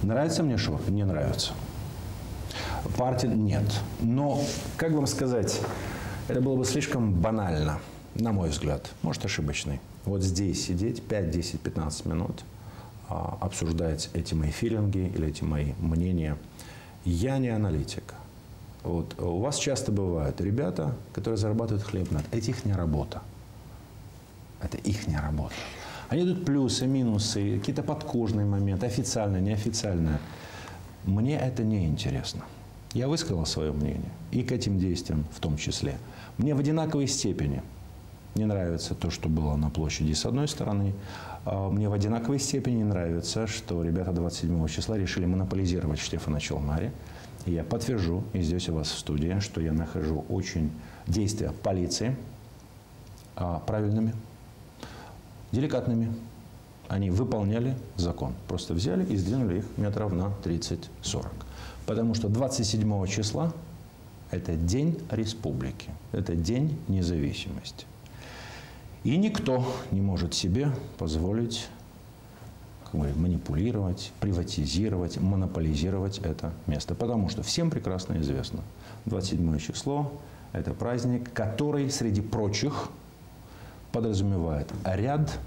Нравится мне шоу? Не нравится. Партия? Нет. Но, как вам сказать, это было бы слишком банально, на мой взгляд, может, ошибочный. Вот здесь сидеть 5, 10, 15 минут, обсуждать эти мои филинги или эти мои мнения. Я не аналитик. Вот. У вас часто бывают ребята, которые зарабатывают хлеб над. Это их работа. Это их работа. Они идут плюсы, минусы, какие-то подкожные моменты, официальные, неофициальные. Мне это не интересно. Я высказал свое мнение, и к этим действиям в том числе. Мне в одинаковой степени не нравится то, что было на площади с одной стороны. Мне в одинаковой степени не нравится, что ребята 27 числа решили монополизировать Штефана Чалмари. И я подтвержу, и здесь у вас в студии, что я нахожу очень действия полиции правильными, деликатными. Они выполняли закон. Просто взяли и сдвинули их метров на 30-40. Потому что 27 числа – это День Республики, это День независимости. И никто не может себе позволить манипулировать, приватизировать, монополизировать это место. Потому что всем прекрасно известно, 27 число – это праздник, который среди прочих подразумевает ряд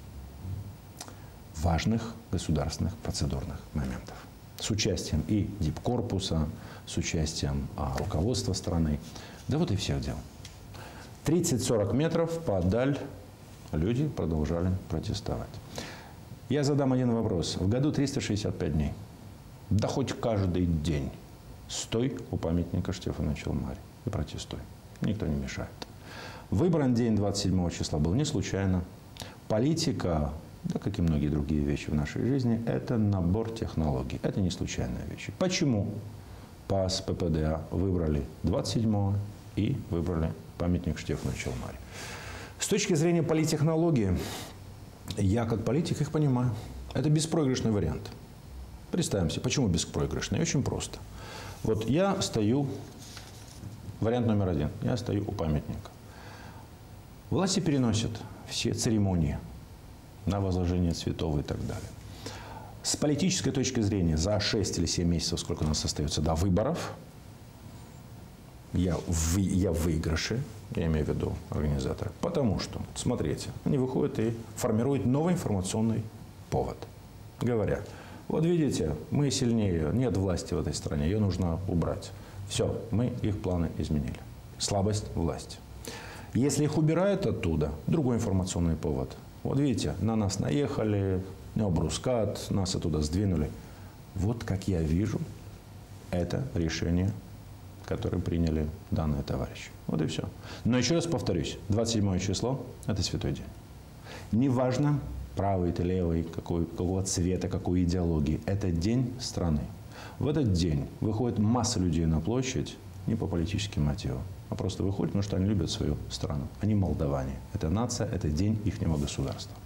важных государственных процедурных моментов. С участием и дипкорпуса, с участием руководства страны. Да вот и всех дел. 30-40 метров подаль люди продолжали протестовать. Я задам один вопрос. В году 365 дней. Да хоть каждый день стой у памятника Штефана Чалмари и протестуй. Никто не мешает. Выбран день 27 числа был не случайно. Политика, да, как и многие другие вещи в нашей жизни, это набор технологий. Это не случайные вещи. Почему ПАС, ППДА выбрали 27 и выбрали памятник Штефану Чалмари? С точки зрения политтехнологии, я как политик их понимаю. Это беспроигрышный вариант. Представим себе, почему беспроигрышный? Очень просто. Вот я стою, вариант номер один, я стою у памятника. Власти переносят все церемонии на возложение цветов и так далее. С политической точки зрения, за 6 или 7 месяцев, сколько у нас остается до выборов, я в выигрыше, я имею в виду организаторы. Потому что, смотрите, они выходят и формируют новый информационный повод. Говоря, вот видите, мы сильнее, нет власти в этой стране, ее нужно убрать. Все, мы их планы изменили. Слабость власти. Если их убирают оттуда, другой информационный повод. Вот видите, на нас наехали, необрускат, нас оттуда сдвинули. Вот как я вижу, это решение, которое приняли данные товарищи. Вот и все. Но еще раз повторюсь, 27 число – это святой день. Неважно, правый ты, левый, какого цвета, какой идеологии. Это день страны. В этот день выходит масса людей на площадь не по политическим мотивам, а просто выходят, потому что они любят свою страну. Они молдаване. Это нация, это день ихнего государства.